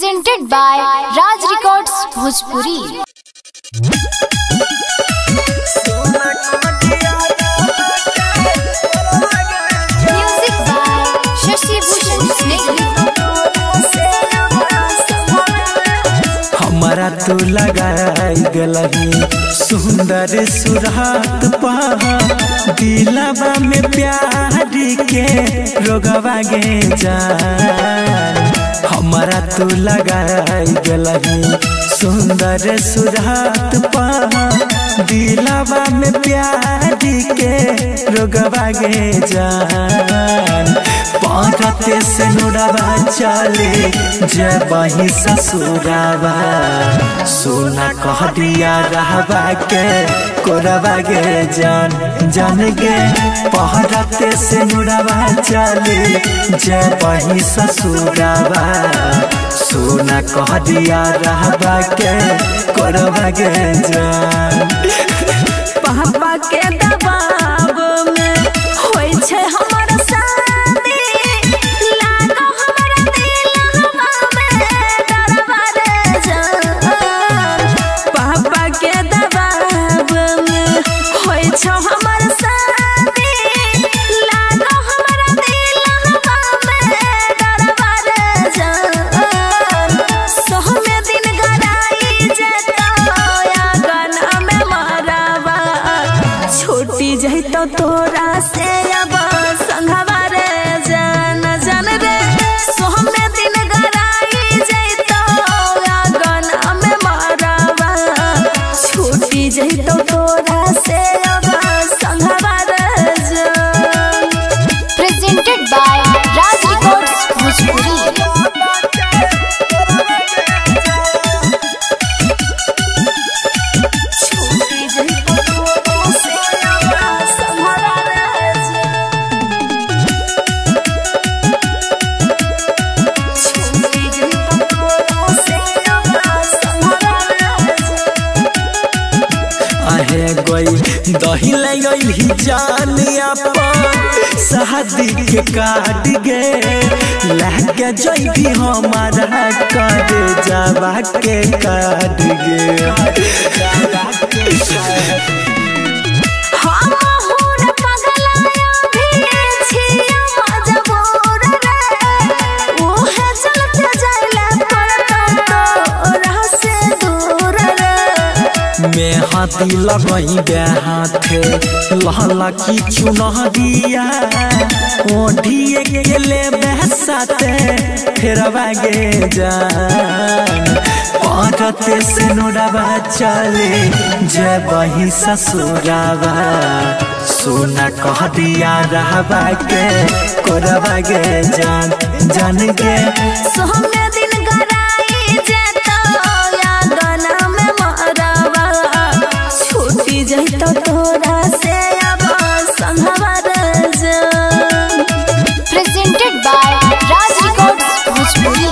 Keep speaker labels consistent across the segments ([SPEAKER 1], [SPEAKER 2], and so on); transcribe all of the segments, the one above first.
[SPEAKER 1] presented by Raj Records Bhojpuri। Music by Shashi Bhushan Sneh।
[SPEAKER 2] हमारा तो लगाई गलही सुंदर सुरात पहा दिलवा में प्यार के रोगवा गे जान। हमारा तो लगाई गलही सुंदर सुरात पहा दिलवा में प्यार के रोगवा गे जान। पारते से नुड़वा चले जब वही ससुरावा सोना कह दिया रहवा के कोरवा गे जान जान गे। पारते से नुड़वा चले जब वही ससुरावा सोना कह दिया रहवा के कोरवा गे जान।
[SPEAKER 3] पापा के दबाव में होई छे हमारा शादी लागो हमारा दिलवा में डरवा रे जान। पापा के दबाव में होई छे हमारा शादी लागो हमारा दिलवा में डरवा रे जान। सोहमे दिन गराई जेता या गाना में मारावा छूटी जहितो तोरा से अब संघवा रे जान जान रे। सोहमे दिन गराई जइतो या गाना में मारावा छूटी जहितो तोरा से अब संघवा रे जान।
[SPEAKER 1] Presented by Raj Records Bhojpuri।
[SPEAKER 3] छूटी जहितो तोरा से अब संघवा रे जान। छूटी जहितो तोरा से अब संघवा रे जान।
[SPEAKER 2] आहे गई दही ले गई जान अपन शादी के काट गे लहके जइबी हमारा कर जावा के काट गे।
[SPEAKER 3] हम हुन पगलाया भी छिया मजबूर रे ओहे चलते जाइले पड़तो तोरा से दूर रे।
[SPEAKER 2] मैं हाथी लगई बे हाथे लहला की चुनह दिया ओढ़िए के ले बहसाते फेरवा गे जान। पारते से नुड़वा चले जब वही ससुरावा सोना कह दिया रहवा के कोरवा गे जान जान गे।
[SPEAKER 3] सोहमे दिन गराई जेतो या गाना में मारावा छूटी जइतो तोरा से अब संघवा रे जान।
[SPEAKER 1] Presented by Raj Records Bhojpuri।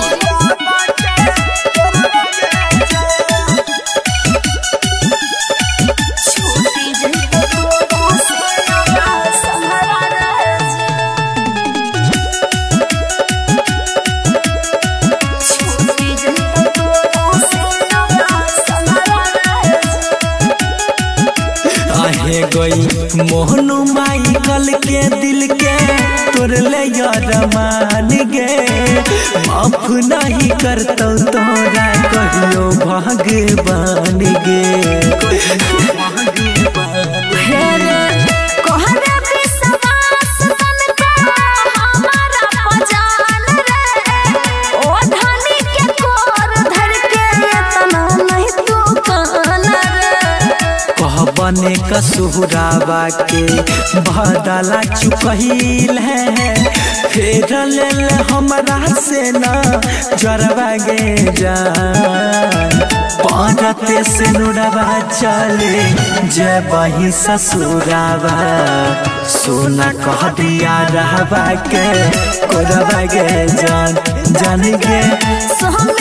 [SPEAKER 3] छूटी जइतो तोरा से अब संघवा रे जान। छूटी जइतो तोरा से अब संघवा रे जान।
[SPEAKER 2] आहे गई मोहनु माई कल के दिल के तोर ले मान गे माफ नहीं करतो तोरा कहियो भगवान गे।
[SPEAKER 3] हेरे कोहरे विश्वास मन को हमारा पहचान रे ओ धनी के कोर धर के इतना नहीं तू कान रे।
[SPEAKER 2] कहबने कसुरावा के बदला चुकहिल है फेर ले हमरा से ना जरवा गे जान। पारते से नुड़वा चले जब वही ससुरावा सोना कह दिया रहवा के कोरवा गे जान जान गे।
[SPEAKER 3] सोहमे